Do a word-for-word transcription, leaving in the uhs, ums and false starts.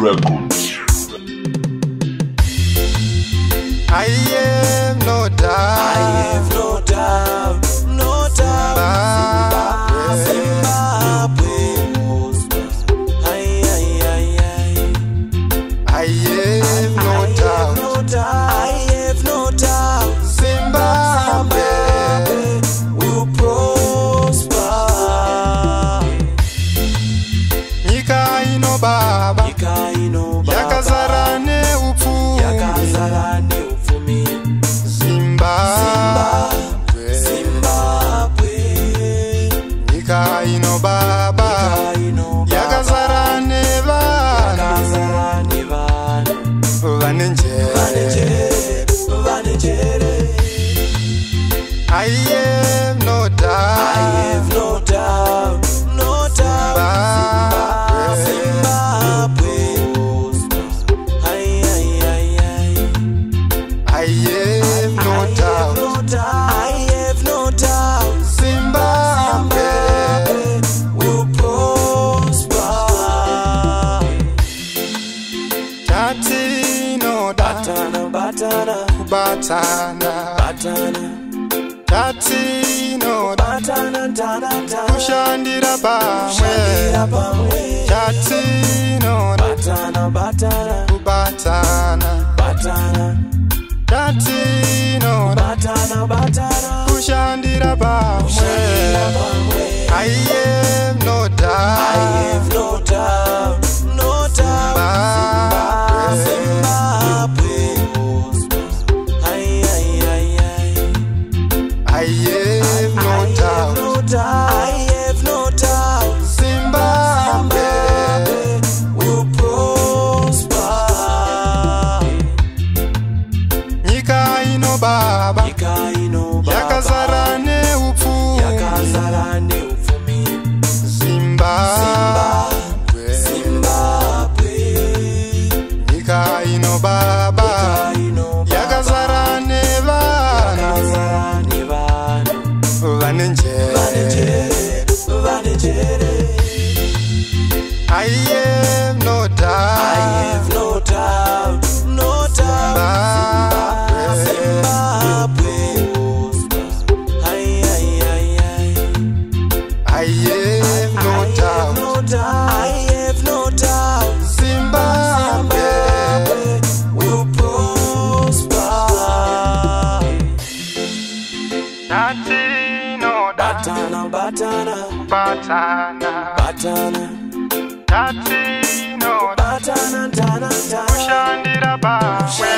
Records. I have no doubt. I have no doubt, no doubt. Zimbabwe, Zimbabwe. Aye, aye, aye, aye. I have no doubt. No doubt. I have no doubt. Zimbabwe will prosper. Nyika ino baba, Nyika ino baba, yakazara neupfumi, yakazara neupfumi. Zimbabwe, Zimbabwe. Nyika ino baba, yakazara nevana, yakazara nevana, vane njere, vane njere. I have no doubt. I have no doubt, no doubt. Zimbabwe, aye, aye, aye, aye. I have no doubt. I have no doubt. Zimbabwe will prosper. Tati no da Batana, batana, batana, batana. Tati no da Batana, tana, tana. kushandira pamwe. Shandira pamwe. Tati no da Batana, batana, batana, batana. Tati no da Batana, batana. kushandira pamwe. Shandira pamwe. I have no doubt. I have no doubt, no doubt. Zimbabwe, aye, aye, aye, aye. I have no doubt. No doubt. I have no doubt. Zimbabwe will prosper. Nyika ino baba, Nyika ino baba, yakazara neupfumi, yakazara neupfumi. Zimbabwe, Zimbabwe, Nyika ino baba, yakazara nevana, yakazara nevana, vane njere, vane njere. I have no doubt. I have no doubt, no doubt. Zimbabwe, aye, aye, aye, aye. I have no doubt. No doubt. I have no doubt. Zimbabwe will prosper. Tati no da Batana, batana, batana, batana. Tati no da Batana, tana, tana. kushandira pamwe.